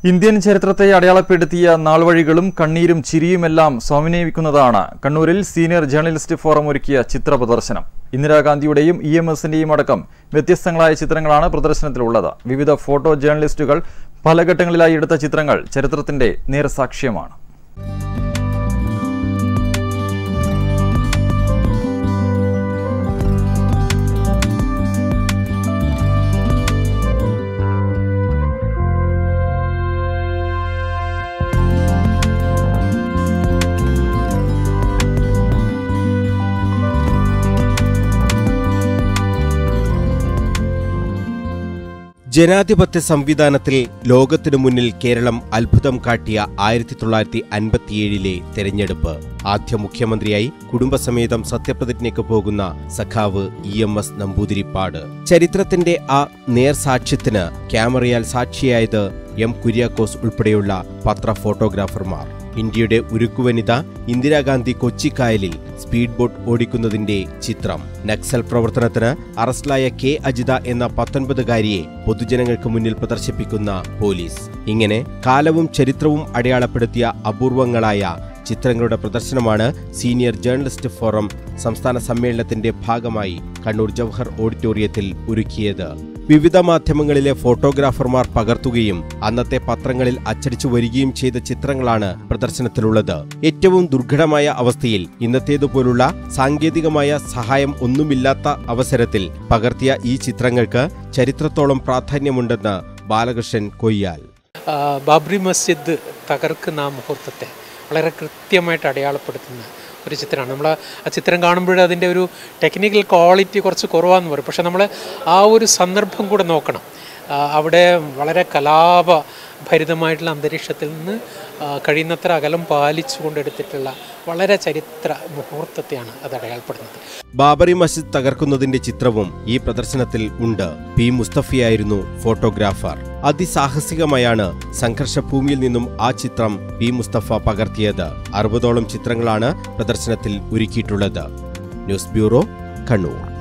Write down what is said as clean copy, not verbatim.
Indian ചരിത്രത്തെ അടയാളപ്പെടുത്തിയ നാൾവഴികളും കണ്ണീരും ചിരിയുമെല്ലാം സ്വാമിനയിക്കുന്നതാണ് കണ്ണൂരിൽ സീനിയർ ജേർണലിസ്റ്റ് ഫോറം ഒരുക്കിയ ചിത്ര പ്രദർശനം. ഇന്ദിരാഗാന്ധിയുടെയും EMSന്റെയും അടക്കം വ്യത്യസ്തങ്ങളായ ചിത്രങ്ങളാണ് പ്രദർശനത്തിലുള്ളത്. വിവിധ ഫോട്ടോ ജേർണലിസ്റ്റുകൾ പല ഘട്ടങ്ങളിലായി എടുത്ത ചിത്രങ്ങൾ ചരിത്രത്തിന്റെ നേർസാക്ഷ്യമാണ്. ജനാധിപത്യ സംവിധാനത്തിൽ ലോകത്തിനു മുന്നിൽ കേരളം അത്ഭുതം കാട്ടിയ 1957 തെരഞ്ഞെടുപ്പ്. ആദ്യ മുഖ്യമന്ത്രിയായി കുടുംബസമേതം സത്യപ്രതിജ്ഞയ്ക്ക് പോകുന്ന സഖാവ് EMS നമ്പൂതിരിപ്പാട്. ചരിത്രത്തിന്റെ ആ നേർസാക്ഷ്യത്തിന് ക്യാമറയാൽ സാക്ഷിയായത് M. കുര്യാക്കോസ് ഉൾപ്പെടെയുള്ള പത്ര ഫോട്ടോഗ്രാഫർമാർ. ഇന്ത്യയുടെ ഉരുക്കുവനിത ഇന്ദിരാഗാന്ധി കൊച്ചിക്കായലിൽ സ്പീഡ് ബോട്ട് ഓടിക്കുന്നതിന്റെ ചിത്രം. നക്സൽ പ്രവർത്തനത്തിന് അറസ്റ്റിലായ K. അജിത എന്ന 19-കാരിയെ പൊതുജനങ്ങൾക്ക് മുന്നിൽ പ്രദർശിപ്പിക്കുന്ന പോലീസ്. ഇങ്ങനെ കാലവും ചരിത്രവും അടയാളപ്പെടുത്തിയ അപൂർവങ്ങളായ ചിത്രങ്ങളുടെ പ്രദർശനമാണ് സീനിയർ ജേർണലിസ്റ്റ് ഫോറം സംസ്ഥാന സമ്മേളനത്തിന്റെ ഭാഗമായി കണ്ണൂർ ജവഹർ ഓഡിറ്റോറിയത്തിൽ ഒരുക്കിയത്. വിവിധ മാധ്യമങ്ങളിലെ ഫോട്ടോഗ്രാഫർമാർ പകർത്തുകയും അന്നത്തെ പത്രങ്ങളിൽ അച്ചടിച്ചു വരികയും ചെയ്ത ചിത്രങ്ങളാണ് പ്രദർശനത്തിലുള്ളത്. ഏറ്റവും ദുർഘടമായ അവസ്ഥയിൽ ഇന്നത്തേതുപോലുള്ള സാങ്കേതികമായ സഹായം ഒന്നുമില്ലാത്ത അവസരത്തിൽ പകർത്തിയ ഈ ചിത്രങ്ങൾക്ക് ചരിത്രത്തോളം പ്രാധാന്യമുണ്ടെന്ന് ബാലകൃഷ്ണൻ കൊയ്യാൽ. ബാബ്രി മസ്ജിദ് തകർക്കുന്ന മുഹൂർത്തത്തെ വളരെ കൃത്യമായിട്ട് അടയാളപ്പെടുത്തുന്ന ഒരു ചിത്രമാണ്. നമ്മൾ ആ ചിത്രം കാണുമ്പോൾ അതിൻ്റെ ഒരു ടെക്നിക്കൽ ക്വാളിറ്റി കുറച്ച് കുറവാണെന്ന് പറയും. പക്ഷേ നമ്മൾ ആ ഒരു സന്ദർഭം കൂടെ നോക്കണം. അവിടെ വളരെ കലാപഭരിതമായിട്ടുള്ള അന്തരീക്ഷത്തിൽ നിന്ന് കഴിയുന്നത്ര അകലം പാലിച്ചു കൊണ്ടെടുത്തിട്ടുള്ള വളരെ ചരിത്ര മുഹൂർത്തത്തെയാണ് അത് അടയാളപ്പെടുന്നത്. ബാബറി മസ്ജിദ് തകർക്കുന്നതിന്റെ ചിത്രവും ഈ പ്രദർശനത്തിൽ ഉണ്ട്. P. മുസ്തഫയായിരുന്നു ഫോട്ടോഗ്രാഫർ. അതിസാഹസികമായാണ് സംഘർഷഭൂമിയിൽ നിന്നും ആ ചിത്രം P. മുസ്തഫ പകർത്തിയത്. 60ഓളം ചിത്രങ്ങളാണ് പ്രദർശനത്തിൽ ഒരുക്കിയിട്ടുള്ളത്. News bureau, Kannur.